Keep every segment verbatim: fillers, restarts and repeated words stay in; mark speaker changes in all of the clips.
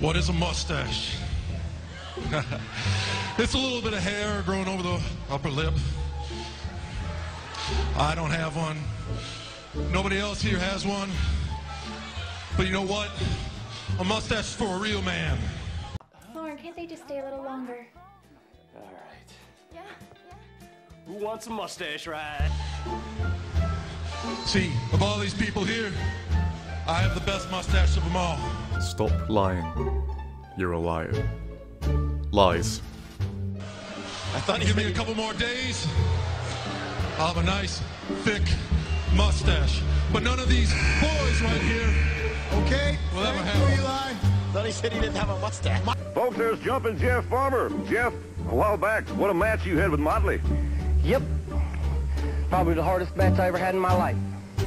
Speaker 1: What is a mustache? It's a little bit of hair growing over the upper lip. I don't have one. Nobody else here has one. But you know what? A mustache is for a real man.
Speaker 2: Lauren, can't they just stay a little longer?
Speaker 3: All right.
Speaker 2: Yeah, yeah.
Speaker 3: Who wants a mustache ride?
Speaker 1: See, of all these people here, I have the best mustache of them all.
Speaker 4: Stop lying. You're a liar. Lies.
Speaker 1: I thought give me a couple more days, I'll have a nice, thick mustache. But none of these boys right here,
Speaker 5: okay,
Speaker 1: will ever
Speaker 5: thank
Speaker 1: have
Speaker 5: you,
Speaker 1: one.
Speaker 5: Eli.
Speaker 3: Thought he said he didn't have a mustache.
Speaker 6: Folks, there's Jumpin' Jeff Farmer. Jeff, a while back, what a match you had with Motley.
Speaker 7: Yep. Probably the hardest match I ever had in my life.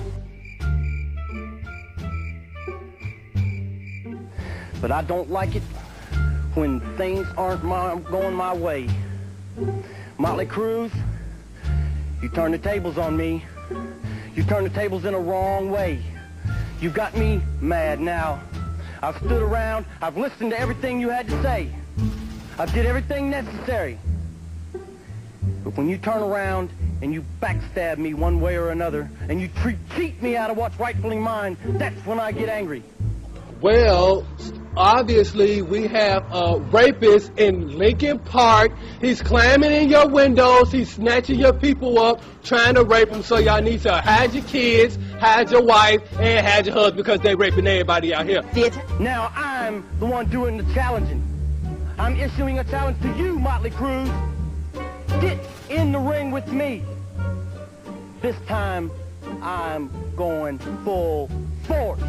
Speaker 7: But I don't like it when things aren't my, going my way. Motley Cruz, you turn the tables on me. You turn the tables in a wrong way. You got me mad now. I've stood around, I've listened to everything you had to say. I did everything necessary. But when you turn around and you backstab me one way or another, and you treat, cheat me out of what's rightfully mine, that's when I get angry.
Speaker 8: Well, obviously we have a rapist in Lincoln Park. He's climbing in your windows. He's snatching your people up, trying to rape them. So y'all need to hide your kids, hide your wife, and hide your husband because they raping everybody out here.
Speaker 7: Now I'm the one doing the challenging. I'm issuing a challenge to you, Motley Cruz. Get in the ring with me. This time, I'm going full force.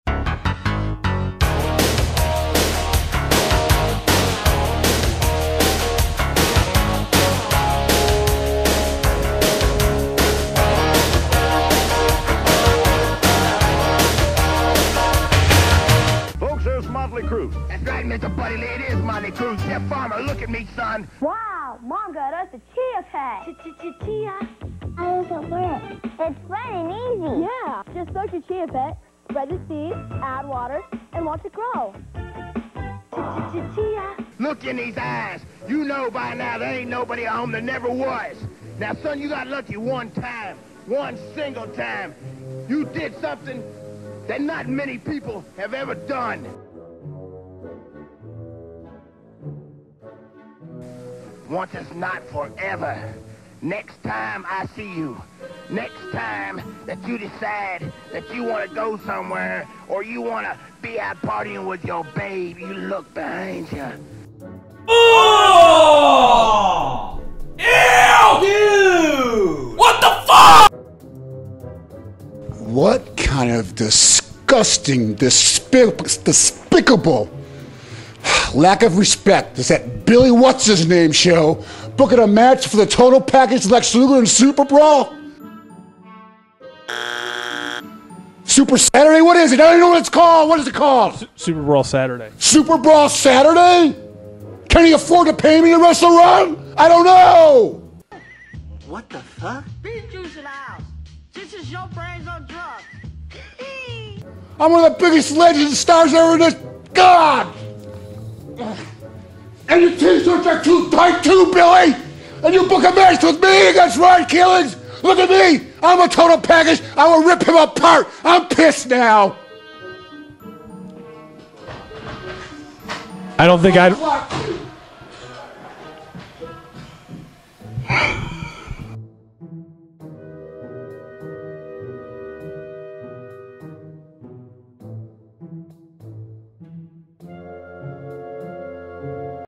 Speaker 6: Motley Cruz.
Speaker 9: That's right, Mister Buddy Lee. It is Motley Cruz. Jeff Farmer, look at me, son.
Speaker 10: Wow, Mom got us a chia pet. Chia? How does it work? It's fun and easy. Yeah, just soak your chia pet, spread the seeds, add water, and watch it grow. Chia.
Speaker 9: Look in these eyes. You know by now there ain't nobody at home that never was. Now, son, you got lucky one time, one single time. You did something that not many people have ever done. Once is not forever. Next time I see you, next time that you decide that you want to go somewhere or you want to be out partying with your babe, you look behind you.
Speaker 3: Oh! Ew! Dude! What the fuck?
Speaker 5: What kind of disgusting, despic despicable lack of respect is that Billy What's-His-Name show booking a match for the total package Lex Luger and Super Brawl? Super Saturday? What is it? I don't even know what it's called. What is it called?
Speaker 11: Super Brawl Saturday.
Speaker 5: Super Brawl Saturday? Can he afford to pay me to wrestle run? I don't know.
Speaker 7: What the fuck?
Speaker 12: Beef juice in the house. This is your brains on drugs.
Speaker 5: I'm one of the biggest legends and stars ever in this. God! And your t-shirts are too tight too, Billy! And you book a match with me against Ryan Killings! Look at me! I'm a total package! I will rip him apart! I'm pissed now!
Speaker 11: I don't think I'd...